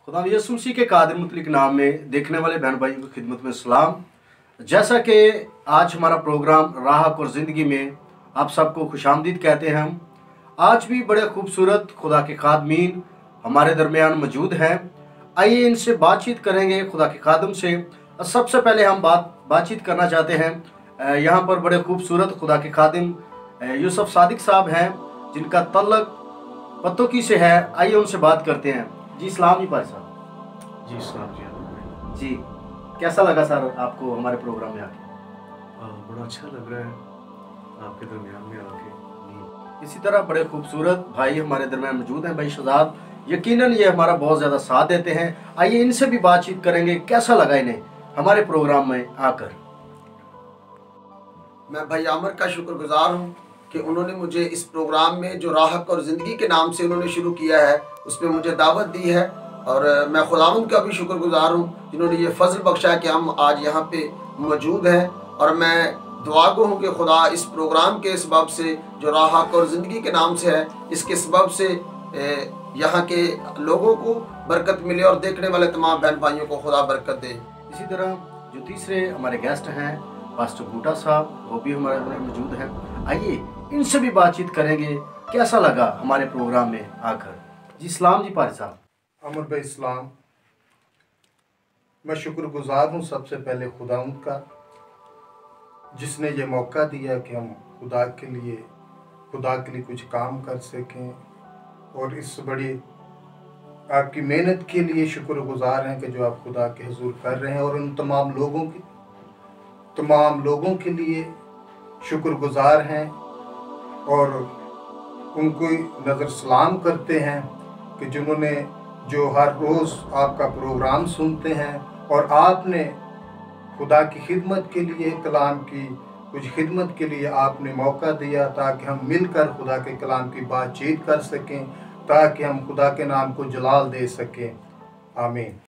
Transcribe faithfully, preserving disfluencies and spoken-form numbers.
खुदा यसु मसीह के कादिर मुतलिक नाम में देखने वाले बहन भाइयों की खिदमत में सलाम। जैसा कि आज हमारा प्रोग्राम राह और ज़िंदगी में आप सबको खुशामदीद कहते हैं। हम आज भी बड़े खूबसूरत खुदा के खादमीन हमारे दरमियान मौजूद हैं। आइए इनसे बातचीत करेंगे, खुदा के खादम से। सबसे पहले हम बात बातचीत करना चाहते हैं। यहाँ पर बड़े खूबसूरत खुदा के खादिम यूसुफ सादिक साहब हैं, जिनका तल्लक पत्तोकी से है। आइए उनसे बात करते हैं। जी सलाम जी भाई साहब। जी सलाम जी। जी कैसा लगा सर आपको हमारे प्रोग्राम में आके? आ, बड़ा अच्छा लग रहा है आपके दरमियान में आके। इसी तरह बड़े खूबसूरत भाई हमारे दरमियान मौजूद हैं, भाई शहजाद। यकीनन ये हमारा बहुत ज़्यादा साथ देते हैं। आइए इनसे भी बातचीत करेंगे, कैसा लगा इन्हें हमारे प्रोग्राम में आकर। मैं भाई आमिर का शुक्रगुजार हूँ कि उन्होंने मुझे इस प्रोग्राम में जो राह और ज़िंदगी के नाम से उन्होंने शुरू किया है उसमें मुझे दावत दी है, और मैं खुदावंद का भी शुक्रगुजार हूँ जिन्होंने ये फजल बख्शा कि हम आज यहाँ पे मौजूद हैं। और मैं दुआ गो हूँ कि खुदा इस प्रोग्राम के सबब से जो राह और ज़िंदगी के नाम से है, इसके सबब से यहाँ के लोगों को बरकत मिले और देखने वाले तमाम बहन भाइयों को खुदा बरकत दे। इसी तरह जो तीसरे हमारे गेस्ट हैं पास्टर बूटा साहब, वो भी हमारे में मौजूद हैं। आइए इनसे भी बातचीत करेंगे, कैसा लगा हमारे प्रोग्राम में आकर। जी सलाम जी पारी साहब। अमर भाई इस्लाम, मैं शुक्रगुजार हूँ सबसे पहले खुदावंद का, जिसने ये मौका दिया कि हम खुदा के लिए खुदा के लिए कुछ काम कर सकें। और इस बड़ी आपकी मेहनत के लिए शुक्रगुजार हैं कि जो आप खुदा के हुजूर कर रहे हैं। और उन तमाम लोगों की तमाम लोगों के लिए शुक्रगुजार हैं और उनको नज़र सलाम करते हैं कि जिन्होंने जो हर रोज़ आपका प्रोग्राम सुनते हैं और आपने खुदा की खिदमत के लिए, कलाम की कुछ खिदमत के लिए आपने मौका दिया ताकि हम मिलकर खुदा के कलाम की बातचीत कर सकें, ताकि हम खुदा के नाम को जलाल दे सकें। आमीन।